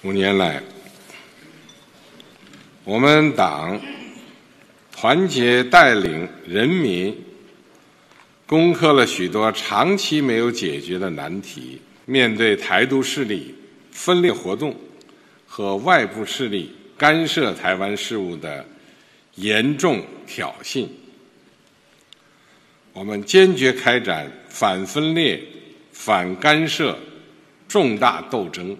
5年来，我们党团结带领人民攻克了许多长期没有解决的难题，面对台独势力分裂活动和外部势力干涉台湾事务的严重挑衅，我们坚决开展反分裂、反干涉重大斗争，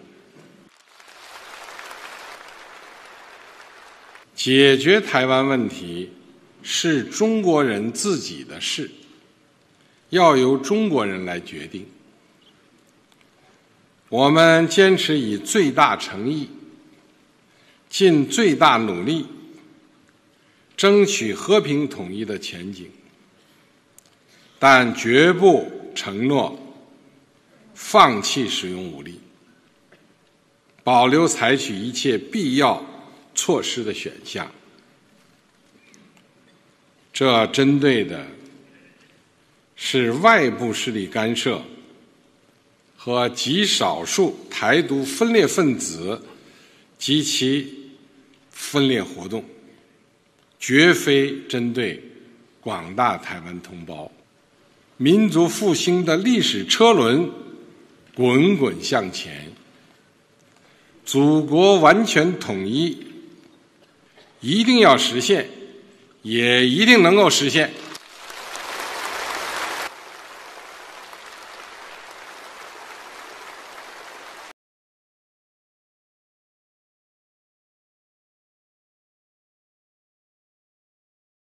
解决台湾问题是中国人自己的事，要由中国人来决定。我们坚持以最大诚意、尽最大努力，争取和平统一的前景，但绝不承诺放弃使用武力，保留采取一切必要措施的选项。这针对的是外部势力干涉和极少数台独分裂分子及其分裂活动，绝非针对广大台湾同胞。民族复兴的历史车轮滚滚向前，祖国完全统一一定要实现，也一定能够实现。